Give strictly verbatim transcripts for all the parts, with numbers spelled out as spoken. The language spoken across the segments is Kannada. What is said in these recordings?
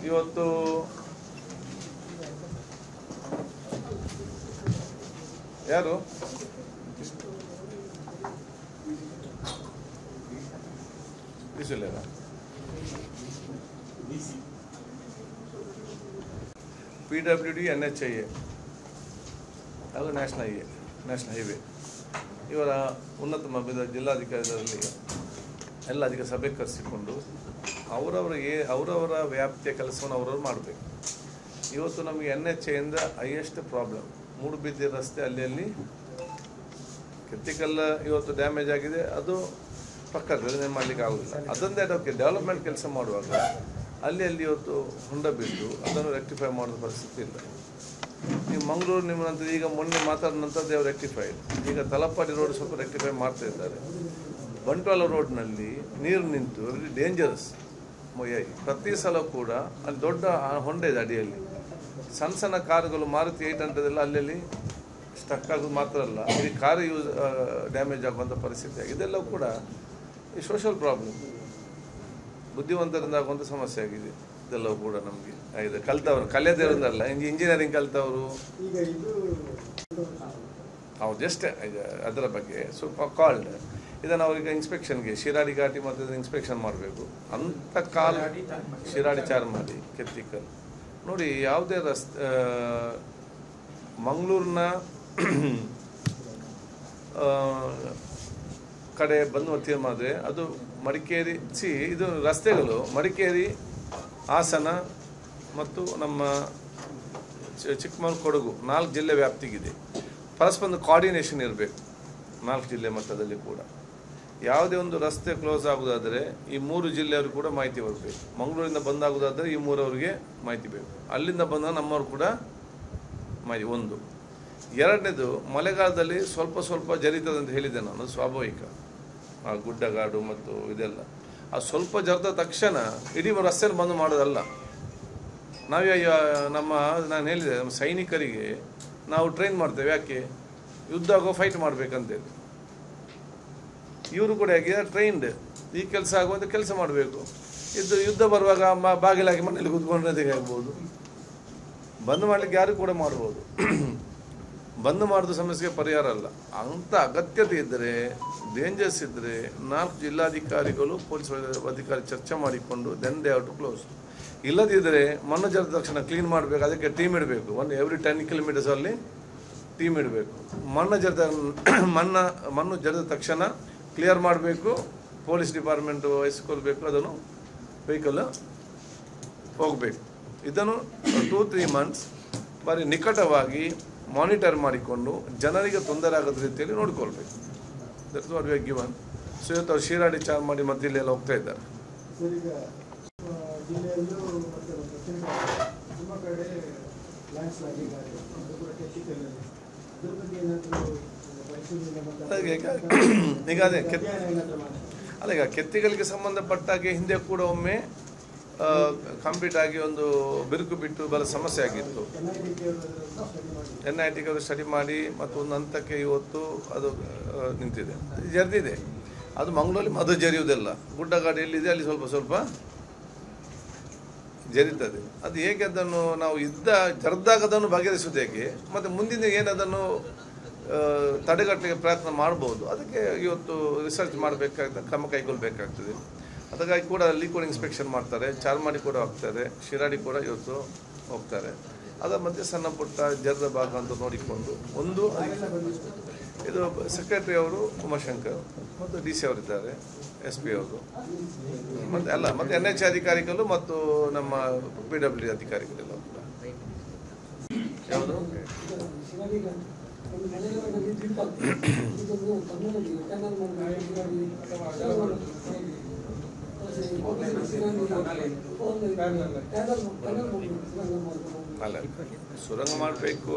ಇವತ್ತು ಯಾರು P W D N H A ಎ ಹಾಗೂ ನ್ಯಾಷನಲ್ ಹೈವೇ ನ್ಯಾಷನಲ್ ಹೈವೇ ಇವರ ಉನ್ನತ ಮಟ್ಟದ ಜಿಲ್ಲಾಧಿಕಾರಿಗಳಲ್ಲಿ ಎಲ್ಲ ಅಧಿಕ ಸಭೆ ಕರೆಸಿಕೊಂಡು ಅವರವರ ಏ ಅವರವರ ವ್ಯಾಪ್ತಿಯ ಕೆಲಸವನ್ನು ಅವರವರು ಮಾಡಬೇಕು. ಇವತ್ತು ನಮಗೆ ಎನ್ ಎಚ್ ಎಯಿಂದ ಹೈಯೆಸ್ಟ್ ಪ್ರಾಬ್ಲಮ್ ಮೂಡುಬಿದ್ದೆ ರಸ್ತೆ, ಅಲ್ಲಿ ಅಲ್ಲಿ ಕ್ರಿಟಿಕಲ್ ಇವತ್ತು ಡ್ಯಾಮೇಜ್ ಆಗಿದೆ. ಅದು ಪಕ್ಕದ ಏನು ಮಾಡಲಿಕ್ಕೆ ಆಗೋದಿಲ್ಲ. ಅದೊಂದೇ ಅದಕ್ಕೆ ಡೆವಲಪ್ಮೆಂಟ್ ಕೆಲಸ ಮಾಡುವಾಗ ಅಲ್ಲಿ ಅಲ್ಲಿ ಇವತ್ತು ಹೊಂಡ ಬಿದ್ದು ಅದನ್ನು ರೆಕ್ಟಿಫೈ ಮಾಡೋದು ಪರಿಸ್ಥಿತಿ ಇಲ್ಲ. ನೀವು ಮಂಗಳೂರು ನಿಮ್ಮ ನಂತರ ಈಗ ಮೊನ್ನೆ ಮಾತಾಡಿದ ನಂತರ ದೇವರು ರೆಕ್ಟಿಫೈಡ್. ಈಗ ತಲಪಾಡಿ ರೋಡ್ ಸ್ವಲ್ಪ ರೆಕ್ಟಿಫೈ ಮಾಡ್ತಾ ಇದ್ದಾರೆ. ಬಂಟ್ವಾಳ ರೋಡ್ನಲ್ಲಿ ನೀರು ನಿಂತು ವೆರಿ ಡೇಂಜರಸ್. ಪ್ರತಿ ಸಲ ಕೂಡ ಅಲ್ಲಿ ದೊಡ್ಡ ಹೊಂಡ ಇದೆ ಅಡಿಯಲ್ಲಿ. ಸಣ್ಣ ಸಣ್ಣ ಕಾರುಗಳು ಮಾರುತಿ ಏಯ್ಟ್ ಹಂಡ್ರೆಡ್ ಎಲ್ಲ ಅಲ್ಲಿ ಸ್ಟಕ್ ಆಗೋದು ಮಾತ್ರ ಅಲ್ಲ, ಈ ಕಾರು ಯೂಸ್ ಡ್ಯಾಮೇಜ್ ಆಗುವಂಥ ಪರಿಸ್ಥಿತಿ ಆಗಿದೆ. ಇದೆಲ್ಲವೂ ಕೂಡ ಈ ಸೋಷಿಯಲ್ ಪ್ರಾಬ್ಲಮ್, ಬುದ್ಧಿವಂತರಿಂದ ಆಗುವಂಥ ಸಮಸ್ಯೆ ಆಗಿದೆ. ಇದೆಲ್ಲವೂ ಕೂಡ ನಮಗೆ ಆಗಿದೆ. ಕಲ್ತವರು ಕಲಿಯದಿರೋದಲ್ಲ, ಇಂಜಿನಿಯರಿಂಗ್ ಕಲ್ತವರು ಹೌದು ಜಸ್ಟ್ ಅದರ ಬಗ್ಗೆ ಸ್ವಲ್ಪ ಕಾಲ್ಡ್ ಇದನ್ನು ಅವ್ರಿಗೆ ಇನ್ಸ್ಪೆಕ್ಷನ್ಗೆ ಶಿರಾಡಿ ಘಾಟಿ ಮತ್ತು ಇನ್ಸ್ಪೆಕ್ಷನ್ ಮಾಡಬೇಕು ಅಂತ ಕಾಲ್ ಶಿರಾಡಿ ಚಾರ್ಮಾಡಿ ಕೆತ್ತಿಕಲ್ ನೋಡಿ. ಯಾವುದೇ ರಸ್ತೆ ಮಂಗಳೂರಿನ ಕಡೆ ಬಂದು ತೀರ್ಮಾನ ಅದು ಮಡಿಕೇರಿ ಸಿ ಇದು ರಸ್ತೆಗಳು ಮಡಿಕೇರಿ, ಹಾಸನ ಮತ್ತು ನಮ್ಮ ಚಿಕ್ಕಮಗಳೂರು, ಕೊಡಗು ನಾಲ್ಕು ಜಿಲ್ಲೆ ವ್ಯಾಪ್ತಿಗಿದೆ. ಪರಸ್ಪರ ಕೋಆರ್ಡಿನೇಷನ್ ಇರಬೇಕು ನಾಲ್ಕು ಜಿಲ್ಲೆ ಮಟ್ಟದಲ್ಲಿ ಕೂಡ. ಯಾವುದೇ ಒಂದು ರಸ್ತೆ ಕ್ಲೋಸ್ ಆಗೋದಾದರೆ ಈ ಮೂರು ಜಿಲ್ಲೆಯವರು ಕೂಡ ಮಾಹಿತಿ ಬರಬೇಕು. ಮಂಗಳೂರಿಂದ ಬಂದಾಗೋದಾದರೆ ಈ ಮೂರವರಿಗೆ ಮಾಹಿತಿ ಬೇಕು, ಅಲ್ಲಿಂದ ಬಂದ ನಮ್ಮವರು ಕೂಡ ಮಾಹಿತಿ. ಒಂದು ಎರಡನೇದು, ಮಳೆಗಾಲದಲ್ಲಿ ಸ್ವಲ್ಪ ಸ್ವಲ್ಪ ಜರಿತದೆ ಅಂತ ಹೇಳಿದೆ ನಾನು, ಸ್ವಾಭಾವಿಕ. ಆ ಗುಡ್ಡಗಾಡು ಮತ್ತು ಇದೆಲ್ಲ ಆ ಸ್ವಲ್ಪ ಜರದ ತಕ್ಷಣ ಇಡೀ ರಸ್ತೆಯನ್ನು ಬಂದು ಮಾಡೋದಲ್ಲ. ನಾವೇ ನಮ್ಮ ನಾನು ಹೇಳಿದೆ, ನಮ್ಮ ಸೈನಿಕರಿಗೆ ನಾವು ಟ್ರೈನ್ ಮಾಡ್ತೇವೆ. ಯಾಕೆ? ಯುದ್ಧ ಆಗೋ ಫೈಟ್ ಮಾಡಬೇಕಂತೇಳಿ. ಇವರು ಕೂಡ ಹೇಗೆ ಟ್ರೈನ್ಡ್ ಈ ಕೆಲಸ ಆಗುವಂಥ ಕೆಲಸ ಮಾಡಬೇಕು. ಇದು ಯುದ್ಧ ಬರುವಾಗ ಮ ಬಾಗಿಲಾಗಿ ಮನೇಲಿ ಕೂತ್ಕೊಂಡ್ರೆ ಆಗ್ಬೋದು. ಬಂದ್ ಮಾಡಲಿಕ್ಕೆ ಯಾರು ಕೂಡ ಮಾಡ್ಬೋದು. ಬಂದ್ ಮಾಡೋದು ಸಮಸ್ಯೆಗೆ ಪರಿಹಾರ ಅಲ್ಲ. ಅಂಥ ಅಗತ್ಯತೆ ಇದ್ದರೆ, ಡೇಂಜರ್ಸ್ ಇದ್ದರೆ ನಾಲ್ಕು ಜಿಲ್ಲಾಧಿಕಾರಿಗಳು ಪೊಲೀಸ್ ಅಧಿಕಾರಿ ಚರ್ಚೆ ಮಾಡಿಕೊಂಡು then they have to close. ಇಲ್ಲದಿದ್ದರೆ ಮಣ್ಣು ಜರದ ತಕ್ಷಣ ಕ್ಲೀನ್ ಮಾಡಬೇಕು. ಅದಕ್ಕೆ ಟೀಮ್ ಇಡಬೇಕು. ಒನ್ ಎವ್ರಿ ಟೆನ್ ಕಿಲೋಮೀಟರ್ಸ್ ಅಲ್ಲಿ ಟೀಮ್ ಇಡಬೇಕು. ಮಣ್ಣು ಜರದ ಮಣ್ಣ ಮಣ್ಣು ಜರದ ತಕ್ಷಣ ಕ್ಲಿಯರ್ ಮಾಡಬೇಕು. ಪೊಲೀಸ್ ಡಿಪಾರ್ಟ್ಮೆಂಟು ವಹಿಸ್ಕೊಳ್ಬೇಕು. ಅದನ್ನು ವೆಹಿಕಲ್ ಹೋಗಬೇಕು. ಇದನ್ನು ಟೂ ತ್ರೀ ಮಂತ್ಸ್ ಬಾರಿ ನಿಕಟವಾಗಿ ಮಾನಿಟರ್ ಮಾಡಿಕೊಂಡು ಜನರಿಗೆ ತೊಂದರೆ ಆಗದ ರೀತಿಯಲ್ಲಿ ನೋಡಿಕೊಳ್ಬೇಕು. That's what we are given. So ಇವತ್ತು ಅವ್ರು ಶಿರಾಡಿ ಚಾರ್ಮಾಡಿ ಮತ್ತು ಇಲ್ಲೆಲ್ಲ ಹೋಗ್ತಾ ಇದ್ದಾರೆ. ಈಗ ಅದೇ ಕೆತ್ ಅಲ್ಲ ಈಗ ಕೆತ್ತಿಗಳಿಗೆ ಸಂಬಂಧಪಟ್ಟಾಗೆ ಹಿಂದೆ ಕೂಡ ಒಮ್ಮೆ ಕಂಪ್ಲೀಟ್ ಆಗಿ ಒಂದು ಬಿರುಕು ಬಿಟ್ಟು ಬರೋ ಸಮಸ್ಯೆ ಆಗಿತ್ತು. ಎನ್ ಐ ಟಿಗೆ ಸ್ಟಡಿ ಮಾಡಿ ಮತ್ತು ಒಂದು ಹಂತಕ್ಕೆ ಇವತ್ತು ಅದು ನಿಂತಿದೆ, ಜರಿದಿದೆ. ಅದು ಮಂಗಳೂರಲ್ಲಿ ಮದು ಜರಿಯುವುದಿಲ್ಲ. ಗುಡ್ಡಗಾಡು ಎಲ್ಲಿದೆ ಅಲ್ಲಿ ಸ್ವಲ್ಪ ಸ್ವಲ್ಪ ಜರಿತದೆ. ಅದು ಹೇಗೆ ಅದನ್ನು ನಾವು ಇದ್ದ ಜರ್ದಾಗ ಅದನ್ನು ಬಗೆಹರಿಸೋದು ಹೇಗೆ, ಮತ್ತು ಮುಂದಿನ ಏನದನ್ನು ತಡೆಗಟ್ಟಲಿಕ್ಕೆ ಪ್ರಯತ್ನ ಮಾಡ್ಬೋದು, ಅದಕ್ಕೆ ಇವತ್ತು ರಿಸರ್ಚ್ ಮಾಡಬೇಕಾಗ್ತದೆ, ಕ್ರಮ ಕೈಗೊಳ್ಳಬೇಕಾಗ್ತದೆ. ಅದಕ್ಕಾಗಿ ಕೂಡ ಅಲ್ಲಿ ಕೂಡ ಇನ್ಸ್ಪೆಕ್ಷನ್ ಮಾಡ್ತಾರೆ. ಚಾರ್ಮಾಡಿ ಕೂಡ ಹೋಗ್ತಾರೆ, ಶಿರಾಡಿ ಕೂಡ ಇವತ್ತು ಹೋಗ್ತಾರೆ. ಅದರ ಮಧ್ಯೆ ಸಣ್ಣ ಪುಟ್ಟ ಜರ್ದ ಭಾಗ ಅಂತ ನೋಡಿಕೊಂಡು ಒಂದು ಇದು ಸೆಕ್ರೆಟರಿ ಅವರು ಉಮಾಶಂಕರ್ ಮತ್ತು ಡಿ ಸಿ ಅವರಿದ್ದಾರೆ, ಎಸ್ ಪಿ ಅವರು ಮತ್ತು ಎಲ್ಲ ಮತ್ತು ಎನ್ ಎಚ್ ಅಧಿಕಾರಿಗಳು ಮತ್ತು ನಮ್ಮ ಪಿ ಡಬ್ಲ್ಯೂ ಡಿ ಅಧಿಕಾರಿಗಳೆಲ್ಲ ಕೂಡ. ಯಾವುದು ಅಲ್ಲ ಸುರಂಗ ಮಾಡಬೇಕು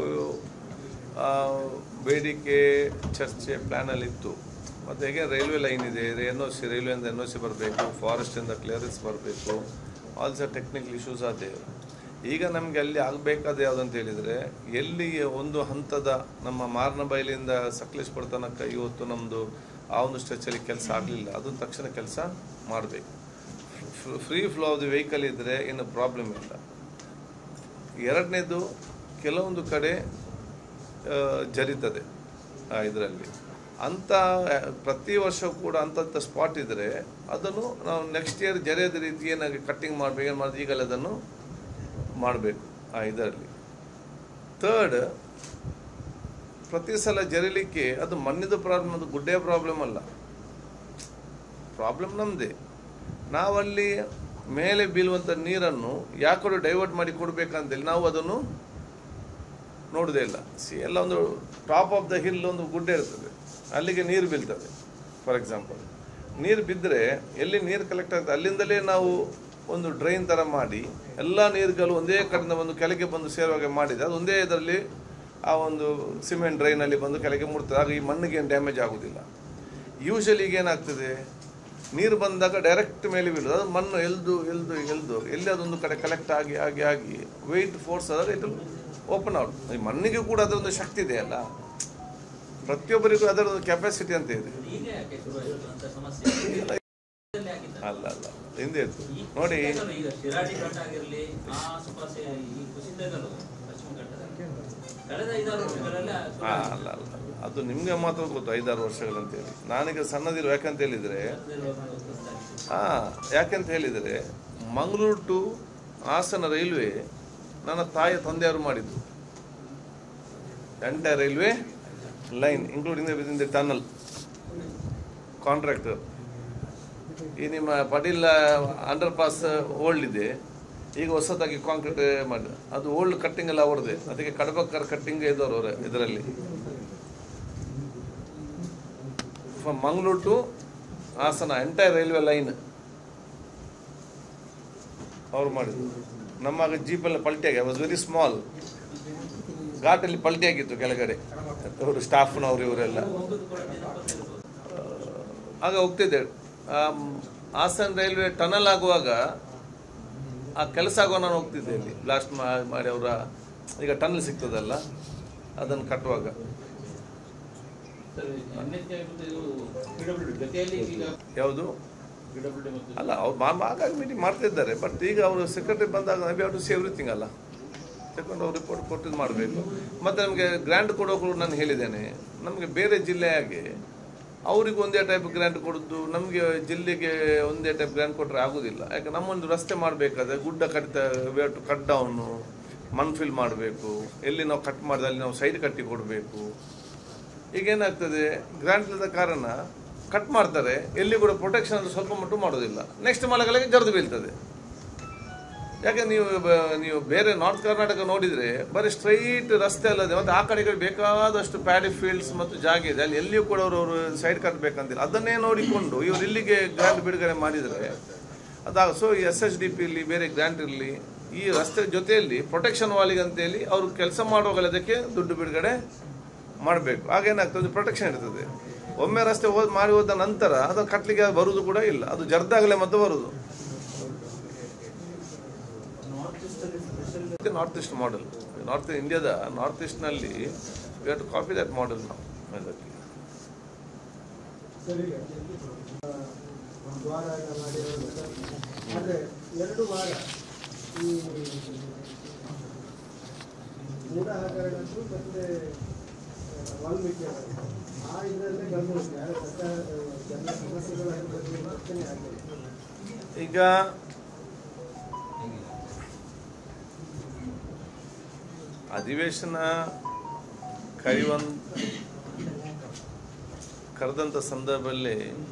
ಬೇಡಿಕೆ ಚರ್ಚೆ ಪ್ಲ್ಯಾನಲ್ಲಿತ್ತು. ಮತ್ತು ಹೇಗೆ ರೈಲ್ವೆ ಲೈನ್ ಇದೆ, ಎನ್ ಒ ಸಿ ರೈಲ್ವೆಯಿಂದ ಎನ್ ಒ ಸಿ ಬರಬೇಕು, ಫಾರೆಸ್ಟಿಂದ ಕ್ಲಿಯರೆನ್ಸ್ ಬರಬೇಕು, ಆಲ್ಸೋ ಟೆಕ್ನಿಕಲ್ ಇಶ್ಯೂಸ್ ಅದೇ. ಈಗ ನಮಗೆ ಅಲ್ಲಿ ಆಗಬೇಕಾದ ಯಾವುದಂತ ಹೇಳಿದರೆ, ಎಲ್ಲಿ ಒಂದು ಹಂತದ ನಮ್ಮ ಮಾರನಬೈಲಿಂದ ಸಕಲೇಶ್ಪುರ ತನಕ ಇವತ್ತು ನಮ್ಮದು ಆ ಒಂದು ಸ್ಟ್ರೆಚಲ್ಲಿ ಕೆಲಸ ಆಗಲಿಲ್ಲ, ಅದನ್ನು ತಕ್ಷಣ ಕೆಲಸ ಮಾಡಬೇಕು. Free flow of the vehicle ಇದ್ದರೆ ಏನು ಪ್ರಾಬ್ಲಮ್ ಇಲ್ಲ. ಎರಡನೇದು, ಕೆಲವೊಂದು ಕಡೆ ಜರಿತದೆ ಇದರಲ್ಲಿ. ಅಂಥ ಪ್ರತಿ ವರ್ಷ ಕೂಡ ಅಂಥಂಥ ಸ್ಪಾಟ್ ಇದ್ದರೆ ಅದನ್ನು ನಾವು ನೆಕ್ಸ್ಟ್ ಇಯರ್ ಜರಿಯದ ರೀತಿ ಏನಾಗಿ ಕಟ್ಟಿಂಗ್ ಮಾಡಬೇಕು, ಏನು ಮಾಡಿದ್ರೆ ಈಗಲೇ ಅದನ್ನು ಮಾಡಬೇಕು ಆ ಇದರಲ್ಲಿ. ಥರ್ಡ್, ಪ್ರತಿ ಸಲ ಜರಿಲಿಕ್ಕೆ ಅದು ಮಣ್ಣಿದು ಪ್ರಾಬ್ಲಮ್, ಅದು ಗುಡ್ಡೆಯ ಪ್ರಾಬ್ಲಮ್ ಅಲ್ಲ. ಪ್ರಾಬ್ಲಮ್ ನಮ್ಮದೇ. ನಾವಲ್ಲಿ ಮೇಲೆ ಬೀಳುವಂಥ ನೀರನ್ನು ಯಾಕಡೆ ಡೈವರ್ಟ್ ಮಾಡಿ ಕೊಡಬೇಕಂತೇಳಿ ನಾವು ಅದನ್ನು ನೋಡೋದೇ ಇಲ್ಲ. ಸಿ ಎಲ್ಲ ಒಂದು ಟಾಪ್ ಆಫ್ ದ ಹಿಲ್ ಒಂದು ಗುಡ್ಡೆ ಇರ್ತದೆ, ಅಲ್ಲಿಗೆ ನೀರು ಬೀಳ್ತದೆ. ಫಾರ್ ಎಕ್ಸಾಂಪಲ್, ನೀರು ಬಿದ್ದರೆ ಎಲ್ಲಿ ನೀರು ಕಲೆಕ್ಟ್ ಆಗ್ತದೆ ಅಲ್ಲಿಂದಲೇ ನಾವು ಒಂದು ಡ್ರೈನ್ ಥರ ಮಾಡಿ ಎಲ್ಲ ನೀರುಗಳು ಒಂದೇ ಕಡೆಯಿಂದ ಬಂದು ಕೆಳಗೆ ಬಂದು ಸೇರುವಾಗೆ ಮಾಡಿದೆ. ಅದು ಒಂದೇ ಇದರಲ್ಲಿ ಆ ಒಂದು ಸಿಮೆಂಟ್ ಡ್ರೈನಲ್ಲಿ ಬಂದು ಕೆಳಗೆ ಮುಡ್ತದೆ. ಆಗ ಈ ಮಣ್ಣಿಗೆ ಏನು ಡ್ಯಾಮೇಜ್ ಆಗೋದಿಲ್ಲ. ಯೂಶಲಿ ಈಗ ಏನಾಗ್ತದೆ, ನೀರು ಬಂದಾಗ ಡೈರೆಕ್ಟ್ ಮೇಲೆ ಬೀಳೋದು, ಅದು ಮಣ್ಣು ಎಲ್ದು ಎಲ್ದು ಎಲ್ದು ಎಲ್ಲಿ ಅದೊಂದು ಕಡೆ ಕಲೆಕ್ಟ್ ಆಗಿ ಆಗಿ ಆಗಿ ವೆಯ್ಟ್ ಫೋರ್ಸ್ ಆದರೆ ಇದು ಓಪನ್ ಔಟ್. ಈ ಮಣ್ಣಿಗೆ ಕೂಡ ಅದರೊಂದು ಶಕ್ತಿ ಇದೆ ಅಲ್ಲ, ಪ್ರತಿಯೊಬ್ಬರಿಗೂ ಅದರದ್ದು ಕೆಪಾಸಿಟಿ ಅಂತ ಇದೆ. ಅಲ್ಲ ಅಲ್ಲ ಹಿಂದೆ ಇತ್ತು ನೋಡಿ. ಅಲ್ಲ ಅಲ್ಲ ಅದು ನಿಮಗೆ ಮಾತ್ರ ಗೊತ್ತು ಐದಾರು ವರ್ಷಗಳಂತೇಳಿ. ನಾನೀಗ ಸಣ್ಣದಿರು ಯಾಕಂತ ಹೇಳಿದರೆ ಹಾಂ ಯಾಕಂತ ಹೇಳಿದರೆ ಮಂಗಳೂರು ಟು ಹಾಸನ ರೈಲ್ವೆ ನನ್ನ ತಾಯಿಯ ತಂದೆಯವರು ಮಾಡಿದ್ದು. Entire railway line including the within the tunnel contractor. ಈ ನಿಮ್ಮ ಪಟೀಲ್ ಅಂಡರ್ ಪಾಸ್ ಓಲ್ಡ್ ಇದೆ, ಈಗ ಹೊಸದಾಗಿ ಕಾಂಕ್ರೀಟ್ ಮಾಡಿ ಅದು ಓಲ್ಡ್ ಕಟ್ಟಿಂಗ್ ಎಲ್ಲ ಅವ್ರದ್ದೇ. ಅದಕ್ಕೆ ಕಡಬಕ್ಕರ್ ಕಟ್ಟಿಂಗ್ ಇದ್ದವರು ಅವರೇ ಇದರಲ್ಲಿ. From Mangaluru to Hassan entire railway line ಅವ್ರು ಮಾಡಿದ್ರು. ನಮ್ಮಾಗ ಜೀಪೆಲ್ಲ ಪಲ್ಟಿಯಾಗಿ ವಾಸ್ ವೆರಿ ಸ್ಮಾಲ್, ಘಾಟಲ್ಲಿ ಪಲ್ಟಿಯಾಗಿತ್ತು ಕೆಳಗಡೆ. ಅವರು ಸ್ಟಾಫ್ನವರು ಇವರೆಲ್ಲ ಆಗ ಹೋಗ್ತಿದ್ದೆ. ಹಾಸನ ರೈಲ್ವೆ ಟನಲ್ ಆಗುವಾಗ ಆ ಕೆಲಸ ಆಗುವ ನಾನು ಹೋಗ್ತಿದ್ದೆ ಇಲ್ಲಿ ಬ್ಲಾಸ್ಟ್ ಮಾಡಿ ಅವರ ಈಗ ಟನಲ್ ಸಿಗ್ತದಲ್ಲ ಅದನ್ನು ಕಟ್ಟುವಾಗ. ಯಾವುದು ಅಲ್ಲ ಅವ್ರು ಹಾಗಾಗಿ ಮೀಟಿಂಗ್ ಮಾಡ್ತಿದ್ದಾರೆ. ಬಟ್ ಈಗ ಅವರು ಸೆಕ್ರೆಟರಿ ಬಂದಾಗ ನಾವು ಯಾವ ಟು ಸಿ ಎವ್ರಿಥಿಂಗ್ ಅಲ್ಲ ತಗೊಂಡು ಅವ್ರು ರಿಪೋರ್ಟ್ ಕೊಟ್ಟಿದ್ದು ಮಾಡಬೇಕು. ಮತ್ತು ನಮಗೆ ಗ್ರ್ಯಾಂಟ್ ಕೊಡೋರು ನಾನು ಹೇಳಿದ್ದೇನೆ, ನಮಗೆ ಬೇರೆ ಜಿಲ್ಲೆಯಾಗೆ ಅವ್ರಿಗೆ ಒಂದೇ ಟೈಪ್ ಗ್ರ್ಯಾಂಟ್ ಕೊಡೋದು, ನಮಗೆ ಜಿಲ್ಲೆಗೆ ಒಂದೇ ಟೈಪ್ ಗ್ರ್ಯಾಂಟ್ ಕೊಟ್ಟರೆ ಆಗೋದಿಲ್ಲ. ಯಾಕೆ ನಮ್ಮೊಂದು ರಸ್ತೆ ಮಾಡಬೇಕಾದ್ರೆ ಗುಡ್ಡ ಕಟ್ಟ ವೇರ್ ಟು ಕಟ್ ಡೌನು, ಮಣ್ಣು ಫಿಲ್ ಮಾಡಬೇಕು, ಎಲ್ಲಿ ನಾವು ಕಟ್ ಮಾಡಿದ್ರೆ ಅಲ್ಲಿ ನಾವು ಸೈಡ್ ಕಟ್ಟಿ ಕೊಡಬೇಕು. ಈಗೇನಾಗ್ತದೆ, ಗ್ರ್ಯಾಂಟ್ ಇಲ್ಲದ ಕಾರಣ ಕಟ್ ಮಾಡ್ತಾರೆ, ಎಲ್ಲಿ ಕೂಡ ಪ್ರೊಟೆಕ್ಷನ್ ಅದು ಸ್ವಲ್ಪ ಮಟ್ಟು ಮಾಡೋದಿಲ್ಲ, ನೆಕ್ಸ್ಟ್ ಮಳೆಗಳಿಗೆ ಜರಿದು ಬೀಳ್ತದೆ. ಯಾಕೆ ನೀವು ನೀವು ಬೇರೆ ನಾರ್ತ್ ಕರ್ನಾಟಕ ನೋಡಿದರೆ ಬರೀ ಸ್ಟ್ರೈಟ್ ರಸ್ತೆ ಅಲ್ಲದೆ ಮತ್ತು ಆ ಕಡೆ ಬೇಕಾದಷ್ಟು ಪ್ಯಾಡಿ ಫೀಲ್ಡ್ಸ್ ಮತ್ತು ಜಾಗ ಇದೆ, ಅಲ್ಲಿ ಎಲ್ಲಿಯೂ ಕೂಡ ಅವರು ಅವರು ಸೈಡ್ ಕಟ್ಟಬೇಕಂತಿಲ್ಲ. ಅದನ್ನೇ ನೋಡಿಕೊಂಡು ಇವರು ಇಲ್ಲಿಗೆ ಗ್ರ್ಯಾಂಟ್ ಬಿಡುಗಡೆ ಮಾಡಿದರೆ ಅದಾಗ so S S D P ಇರಲಿ ಬೇರೆ ಗ್ರ್ಯಾಂಟ್ ಇರಲಿ, ಈ ರಸ್ತೆ ಜೊತೆಯಲ್ಲಿ ಪ್ರೊಟೆಕ್ಷನ್ ವಾಲಿಗೆ ಅಂತೇಳಿ ಅವರು ಕೆಲಸ ಮಾಡುವಾಗಲೇ ಅದಕ್ಕೆ ದುಡ್ಡು ಬಿಡುಗಡೆ ಮಾಡಬೇಕು. ಆಗೇನಾಗ್ತದೆ, ಪ್ರೊಟೆಕ್ಷನ್ ಇರ್ತದೆ. ಒಮ್ಮೆ ರಸ್ತೆ ಹೋದ್ ಮಾಡಿ ಹೋದ ನಂತರ ಅದನ್ನು ಕಟ್ಟಲಿಕ್ಕೆ ಬರುವುದು ಕೂಡ ಇಲ್ಲ, ಅದು ಜರ್ದಾಗಲೇ ಮತ್ತೆ ಬರುವುದು. ನಾರ್ತ್ ಈಸ್ಟ್ ಮಾಡೆಲ್, ನಾರ್ತ್ ಇಂಡಿಯಾದ ನಾರ್ತ್ ಈಸ್ಟ್ನಲ್ಲಿ we have to copy that model ನಾವು. ಅದಕ್ಕೆ ಎರಡು ವಾರ ಈ ಮೂಢ ಹಗರಣದ್ದು ಮತ್ತೆ ವಾಲ್ಮೀಕಿ ಆ ಇದರಲ್ಲೇ ಬಂದು ಜನ ಸಮಸ್ಯೆಗಳ ಬಗ್ಗೆ ಚರ್ಚೆ ಆಗ್ತದೆ. ಈಗ ಅಧಿವೇಶನ ಕರೆಯುವಂತ ಕರೆದಂಥ ಸಂದರ್ಭದಲ್ಲಿ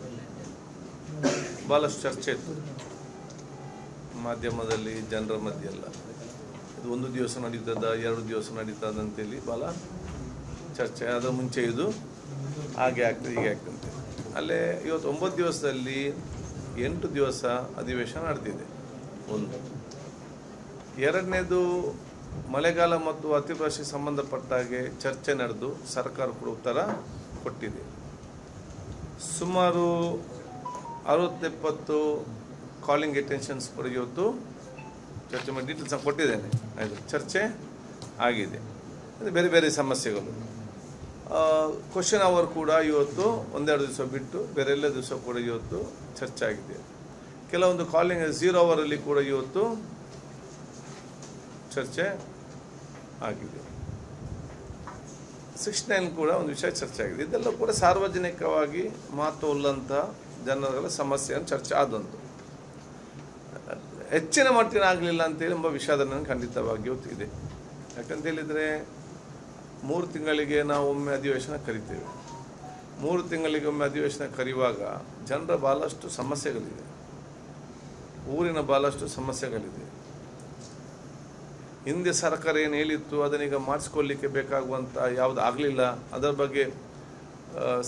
ಭಾಳಷ್ಟು ಚರ್ಚೆ ಇತ್ತು ಮಾಧ್ಯಮದಲ್ಲಿ, ಜನರ ಮಧ್ಯೆ ಎಲ್ಲ. ಇದು ಒಂದು ದಿವಸ ನಡೀತದ, ಎರಡು ದಿವಸ ನಡೀತದ ಅಂತೇಳಿ ಭಾಳ ಚರ್ಚೆ. ಅದರ ಮುಂಚೆ ಇದು ಹಾಗೆ ಆಗ್ತದೆ ಹೀಗೆ ಆಗ್ತಂತೆ. ಅಲ್ಲೇ ಇವತ್ತು ಒಂಬತ್ತು ದಿವಸದಲ್ಲಿ ಎಂಟು ದಿವಸ ಅಧಿವೇಶನ ನಡೆದಿದೆ ಒಂದು. ಎರಡನೇದು ಮಳೆಗಾಲ ಮತ್ತು ಅತಿವೃಷ್ಟಿ ಸಂಬಂಧಪಟ್ಟ ಹಾಗೆ ಚರ್ಚೆ ನಡೆದು ಸರ್ಕಾರ ಕೂಡ ಉತ್ತರ ಕೊಟ್ಟಿದೆ. ಸುಮಾರು ಅರವತ್ತೆಪ್ಪತ್ತು ಕಾಲಿಂಗ್ ಅಟೆನ್ಷನ್ಸ್ ಪರ್ ಇವತ್ತು ಚರ್ಚೆ ಮಾಡಿ ಡೀಟೇಲ್ಸ್ ಕೊಟ್ಟಿದ್ದೇನೆ. ಆಯಿತು, ಚರ್ಚೆ ಆಗಿದೆ. ಬೇರೆ ಬೇರೆ ಸಮಸ್ಯೆಗಳು. ಕ್ವಶನ್ ಅವರ್ ಕೂಡ ಇವತ್ತು ಒಂದೆರಡು ದಿವಸ ಬಿಟ್ಟು ಬೇರೆ ಎಲ್ಲ ದಿವಸ ಕೂಡ ಇವತ್ತು ಚರ್ಚೆ ಆಗಿದೆ. ಕೆಲವೊಂದು ಕಾಲಿಂಗ್ ಝೀರೋ ಅವರಲ್ಲಿ ಕೂಡ ಇವತ್ತು ಚರ್ಚೆ ಆಗಿದೆ. ಸಿಕ್ಸ್ ನೈನ್ ಕೂಡ ಒಂದು ವಿಷಯ ಚರ್ಚೆ ಆಗಿದೆ. ಇದೆಲ್ಲ ಕೂಡ ಸಾರ್ವಜನಿಕವಾಗಿ ಮಾತು ಉಳ್ಳಂಥ ಜನಗಳ ಸಮಸ್ಯೆಯನ್ನು ಚರ್ಚೆ ಆದಂತು. ಹೆಚ್ಚಿನ ಮಟ್ಟಿನ ಆಗಲಿಲ್ಲ ಅಂತೇಳಿ ಎಂಬ ವಿಷಾದ ನನಗೆ ಖಂಡಿತವಾಗಿಯೂ ಇದೆ. ಯಾಕಂತ ಹೇಳಿದರೆ ಮೂರು ತಿಂಗಳಿಗೆ ನಾವು ಒಮ್ಮೆ ಅಧಿವೇಶನ ಕರಿತೇವೆ. ಮೂರು ತಿಂಗಳಿಗೆ ಒಮ್ಮೆ ಅಧಿವೇಶನ ಕರೆಯುವಾಗ ಜನರ ಭಾಳಷ್ಟು ಸಮಸ್ಯೆಗಳಿದೆ, ಊರಿನ ಭಾಳಷ್ಟು ಸಮಸ್ಯೆಗಳಿದೆ. ಹಿಂದೆ ಸರ್ಕಾರ ಏನು ಹೇಳಿತ್ತು ಅದನ್ನೀಗ ಮಾಡಿಸ್ಕೊಳ್ಳಿಕ್ಕೆ ಬೇಕಾಗುವಂಥ ಯಾವುದು ಆಗಲಿಲ್ಲ, ಅದರ ಬಗ್ಗೆ